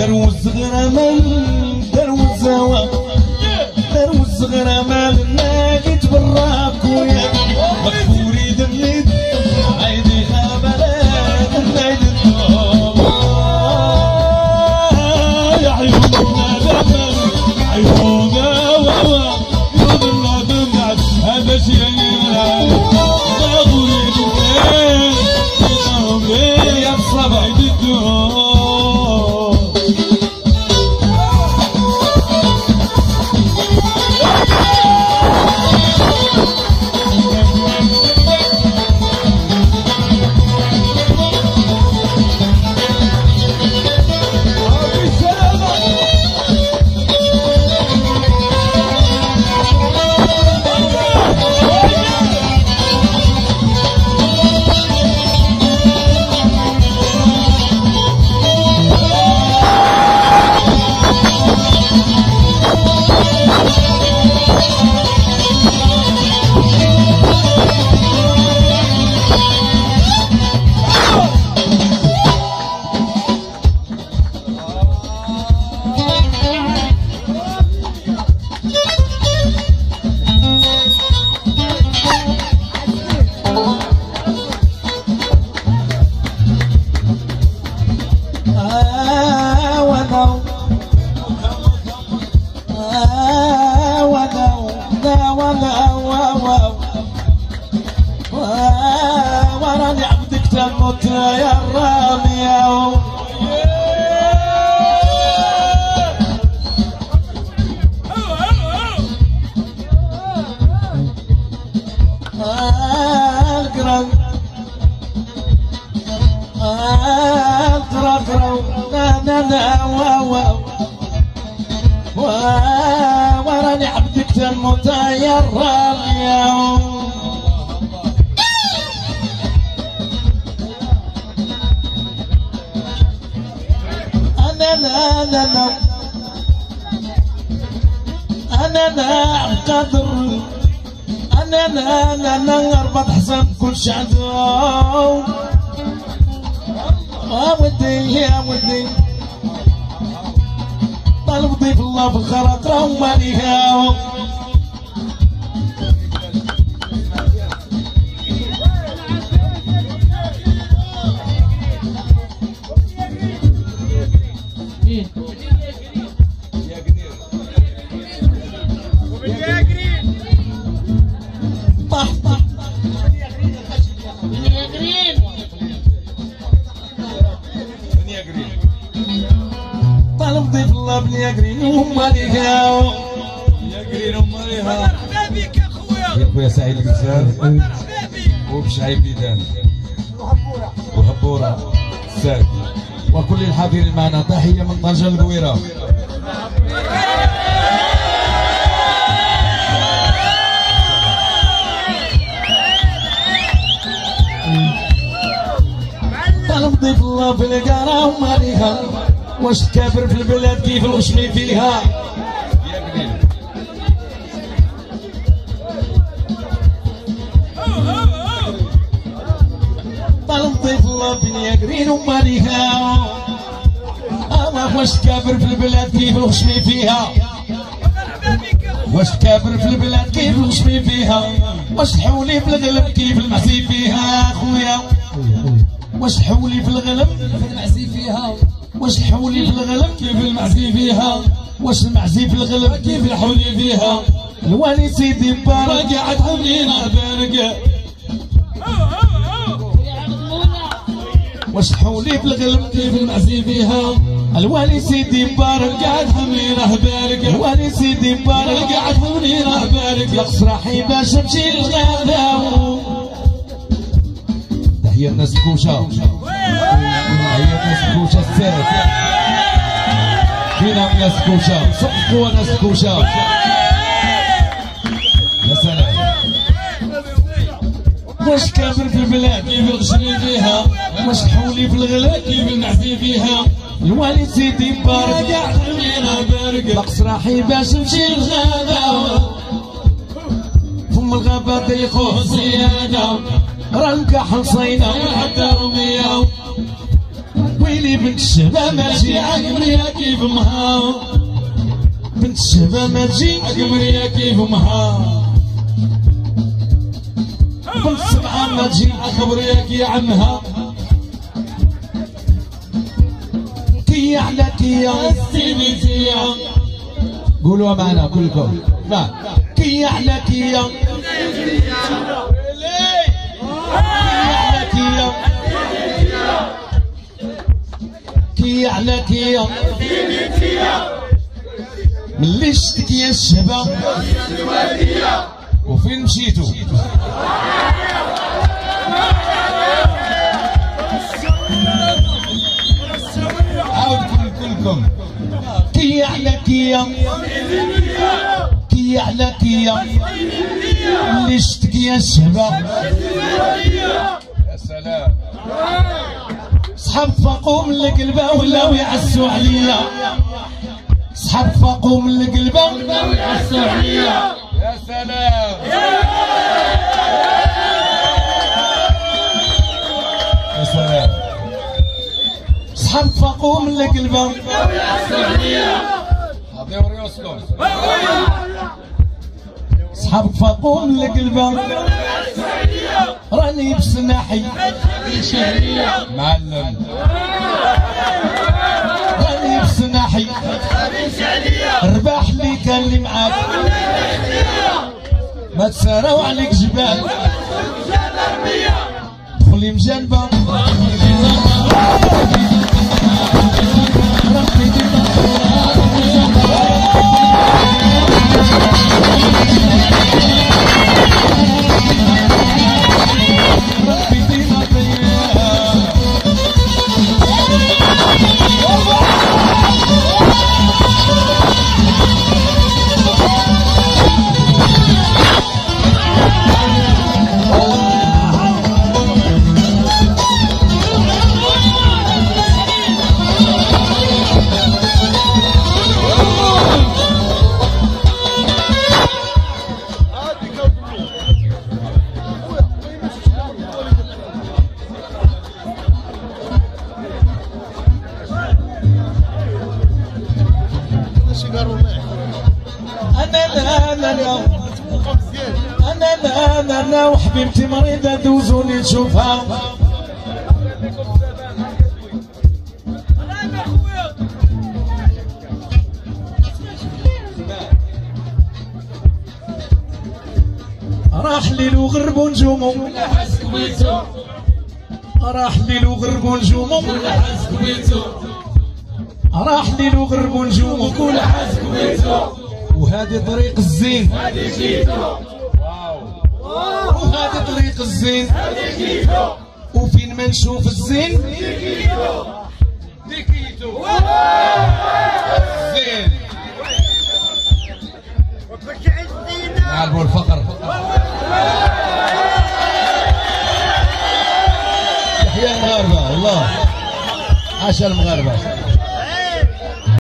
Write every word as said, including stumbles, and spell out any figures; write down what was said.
دروز غرامل دروز هوا دروز غرامل ناقت براك ويا مغفوري دميت عيدي خابلات نايد الدوم يا عيوننا دمل عيوننا ووا يومنا دمعت هذا شيء مغفوري دميت يا بصبع عيد الدوم وراني عبدك تموت يا الرامية القرن القرن لا لا لا وراني عبدك تموت يا الرامية لا لا لا أنا لا قدر أنا لا لا لا أربط حسن كل شعدو يا ودي يا ودي طالب ضيف الله في الخرق رواني هاو طالب ضيف الله بني قرين وماليها يا قرين وماليها مرحبا بك يا خويا يا خويا سعيد القسام مرحبا بك وبشعيب بيدان وهبوره وهبوره سعد وكل الحاضرين معنا تحيه من طنجة القويره. طالب ضيف الله في القاره وماليها واش تكابر في البلاد كيف الغشمي فيها يا قليل طالب ضيف الله بني قرين وماليها واش تكابر في البلاد كيف الغشمي فيها واش تكابر في البلاد كيف الغشمي فيها واش تحولي في الغلب كيف المعزي فيها خويا واش تحولي في الغلب كيف المعزي فيها واش الحولي في الغلب كيف المعزي فيها واش المعزي في الغلب كيف الحولي فيها الوالي سيدي مبارك قاعد حولينا بارك واش الحولي في الغلب كيف المعزي فيها الوالي سيدي مبارك قاعد حولينا بارك الوالي سيدي مبارك قاعد حولينا بارك لقص راحي باش نمشي للغابة تحية الناس الكوشة تحية الناس الكوشة الساد فينا ناس الكوشة صفقوا ناس الكوشة يا سلام واش كافر في البلاد كيف الغشري فيها واش الحولي في الغلا كيف المعزي فيها الوالي سيدي مبارك قاعد حمينا بارك لقص راحي باش نمشي للغابة فم الغابة تيخوه زيادة راه نكاح لصينا حتى رمية ويلي بنت الشباب ما تجي عقبريها كيف امها، بنت الشباب ما تجي عقبريها كيف امها، بنت السبعة ما تجي عقبريها كي عمها. كي على كيا السيميتيا قولوا معنا كلكم ما كي على كيا كي على كيا كي على كيا ملي شتك يا الشباب وفين مشيتوا؟ كلكم كي على كيا كي على كيا اللي شتك يا الشباب. يا سلام صحاب فاقوا من القلبه ولاو يعسوا عليا، صحاب فاقوا من القلبه ولاو يعسوا عليا. يا سلام يا سلام صحاب فاقوا من القلبه عطيو ريوسكم، صحاب فاقوا من القلبه راني بسناحي معلم، راني بسناحي الرباح اللي كان اللي معاك ما تساراو عليك جبال دخلي مجنبه أنا لا أنا لا وحبيبتي مريضة دوزوني نشوفها. راح ليل وغرب ونجومو راح ليل وغرب ونجومو راح ليل وغرب ونجومو كل حاسكويتو. وهذه طريق الزين وهذه طريق الزين وفين ما نشوف الزين ديكيتو الزين عالبو الفقر. يحيى المغاربة والله عاش المغاربة.